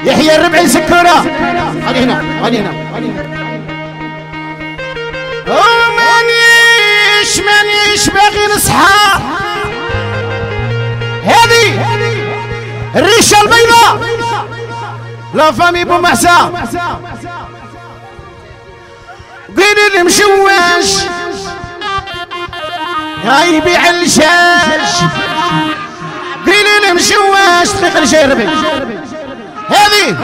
يحيى الربعي سكرة. هاني هنا هاني هنا مانيش باغي نصحى. هذه الريشه البيضاء لا فامي بومحسا قيل المشواش هاي يبيع الشاش. قيل المشواش طريق الجربي. هذه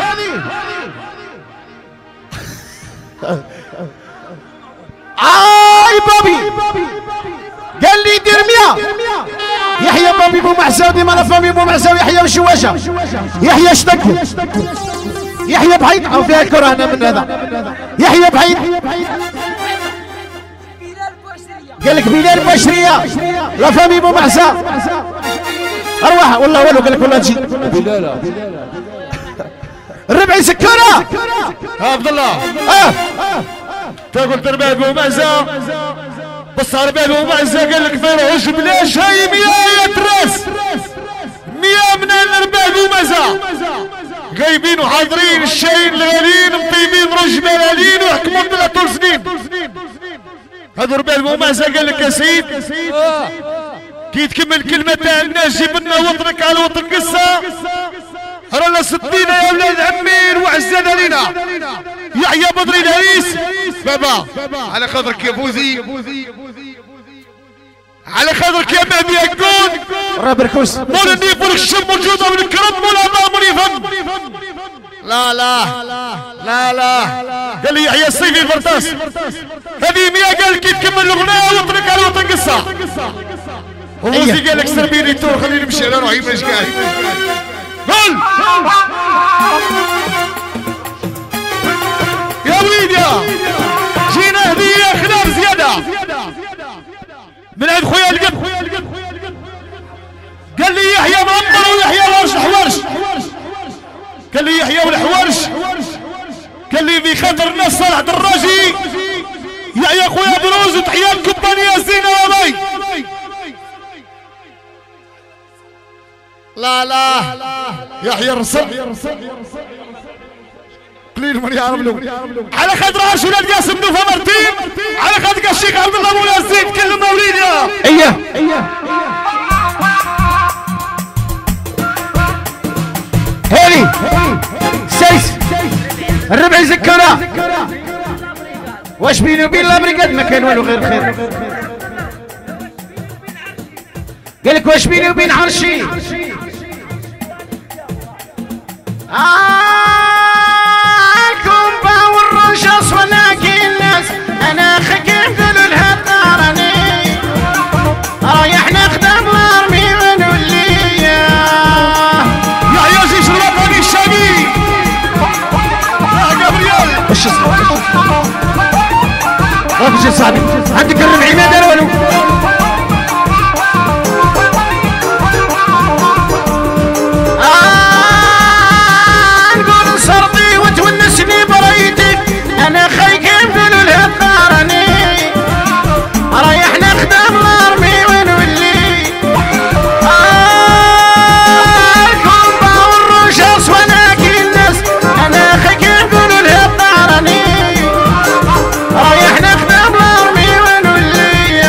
بابي قال لي دير 100. يحيى بابي بومحسا ديما لا فامي بومحسا ويحيى بالشواشه. يحيى اشتكي يحيى بعيد او فيها كرهنا من هذا. يحيى بعيد قال لك بلال بشريه لا فامي بومحسا ارواح والله والو. قال لك والله تجي بلال الربعي سكره. عبد الله تقول تربيه بومحسا بس ربيه بومحسا قال لك فيروش بلاش هاي 100 راس 100 من الربيه بومحسا جايبين وحاضرين الشايين الغاليين مطيبين رجل ملالين ويحكمون بلا طول سنين. هذا ربيه بومحسا قال لك يا سيد كي تكمل كلمتها الناس جيب لنا وطنك على وطن قصه رانا صدينا يا ولاد عمين وعزانا علينا. يحيى بدري العريس بابا على خاطرك يا فوزي على خاطرك يا مهدي يكون رابركوس مول النيف والشم موجوده من الكرم والعظام واليفم. لا لا لا لا قال لي يحيى الصيفي الفرطاس هذه 100 قال كي تكمل الاغنيه وطنك على وطن قصه. وفوزي قال لك سربيني تور خليني نمشي انا روحي مش قاعد. قول يا وليد يا جينا هديه خلاف زياده من عند خويا القب. قال لي يحيى معمر ويحيى الورش الحوارش. قال لي يحيى والحوارش قال لي في خاطر الناس صالح دراجي يحيى خويا بروز وتحيه الكومبانيه الزينه هذي. لا لا يحيى الرسل قليل من يعرف له على خاطر عاش ولاد قاسم نوفا مرتين على خاطر الشيخ عبد الله مولا الزين كلمه وليديا. اياه هذه سيس الربعي سكره. واش بيني وبين الامريكان ما كان والو غير خير. قال لك واش بيني وبين عرشي الكومبا والرشاص ولكن الناس انا خكم قالوا لها طارني رايح نخدم الارمي ونولي يا جيش الوطني الشامي يا جبريل وش وش صاحبي عندك الربعي ما دار والو. انا خايكم قولوا لها طارني رايح نخدم الارمي ونولي الكومبا والرشاص ولكن الناس انا خايكم قولوا لها طارني رايح نخدم الارمي ونولي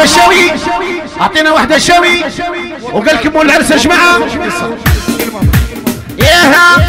شاوي اعطينا واحدة شاوي وقال لك مول العرس يا جماعة. ياها